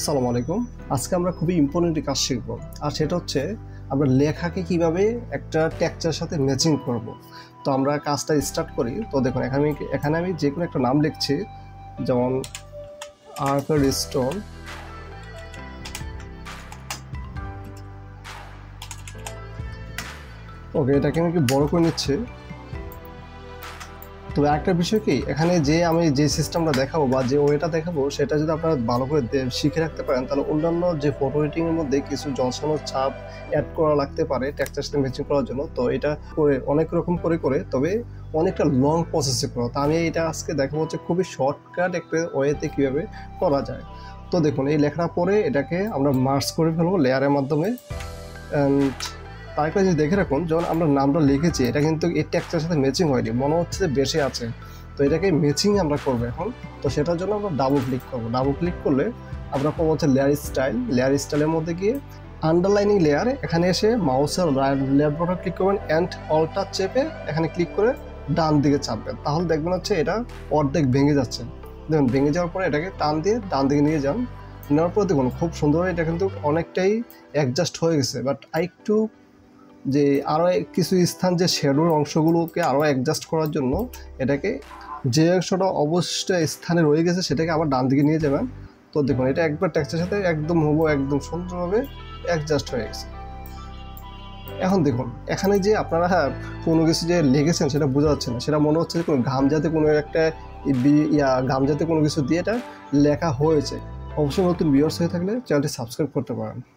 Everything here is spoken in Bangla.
আসসালামু আলাইকুম। আজকে আমরা খুবই ইম্পর্টেন্ট কাজ শিখব, আর সেটা হচ্ছে আমরা লেখাকে কিভাবে একটা টেক্সচারের সাথে ম্যাচিং করব। তো আমরা কাজটা স্টার্ট করি। তো দেখুন এখানে আমি যে কোনো একটা নাম লিখছি, যেমন আর্থার স্টোন। ওকে, এটাকে আমি একটু বড় করে নিচ্ছি। তবে একটা বিষয় কি, এখানে আমি যে সিস্টেমটা দেখাবো বা যে ওয়েটা দেখাবো, সেটা যদি আপনারা ভালো করে শিখে রাখতে পারেন, তাহলে অন্যান্য যে ফটো এডিটিংয়ের মধ্যে কিছু জনসনের ছাপ অ্যাড করা লাগতে পারে টেক্সচার সাথে ম্যাচিং করার জন্য। তো এটা করে অনেক রকম করে তবে অনেকটা লং প্রসেসে করো। তো আমি এটা আজকে দেখাবো হচ্ছে খুবই শর্টকাট একটা ওয়েতে কীভাবে করা যায়। তো দেখুন, এই লেখার পরে এটাকে আমরা মার্জ করে ফেলবো লেয়ারের মাধ্যমে। অ্যান্ড তারপরে যদি দেখে রাখুন, যখন আমরা নামটা লিখেছি এটা কিন্তু এই টেক্সটের সাথে ম্যাচিং হয়নি, মনে হচ্ছে যে বেশি আছে। তো এটাকে ম্যাচিং আমরা করবো এখন। তো সেটার জন্য আমরা ডাবল ক্লিক করবো। ডাবল ক্লিক করলে আমরা পাবো হচ্ছে লেয়ার স্টাইলের মধ্যে গিয়ে আন্ডারলাইনিং লেয়ার। এখানে এসে মাউসের লেফট বাটন ক্লিক করবেন, অ্যান্ড অল্টা চেপে এখানে ক্লিক করে ডান দিকে চাপবেন। তাহলে দেখবেন হচ্ছে এটা অর্ধেক ভেঙে যাচ্ছে। দেখুন, ভেঙে যাওয়ার পরে এটাকে টান দিয়ে ডান দিকে নিয়ে যান। নেওয়ার পর দেখুন খুব সুন্দর, এটা কিন্তু অনেকটাই অ্যাডজাস্ট হয়ে গেছে। বাট আরেকটু যে আরও কিছু স্থান, যে শ্যাডোর অংশগুলোকে আরও অ্যাডজাস্ট করার জন্য এটাকে যে অংশটা অবশিষ্ট স্থানে রয়ে গেছে সেটাকে আবার ডান দিকে নিয়ে যাবেন। তো দেখুন, এটা একবার টেক্সটের সাথে একদম একদম সুন্দরভাবে অ্যাডজাস্ট হয়ে গেছে। এখন দেখুন, এখানে যে আপনারা কোনো কিছু যে লিখেছেন সেটা বোঝা যাচ্ছে না, সেটা মনে হচ্ছে যে কোনো ঘামজাতে কোনো একটা ঘামজাতে কোনো কিছু দিয়ে এটা লেখা হয়েছে। অবশ্যই নতুন ভিউয়ার্স হয়ে থাকলে চ্যানেলটি সাবস্ক্রাইব করতে পারেন।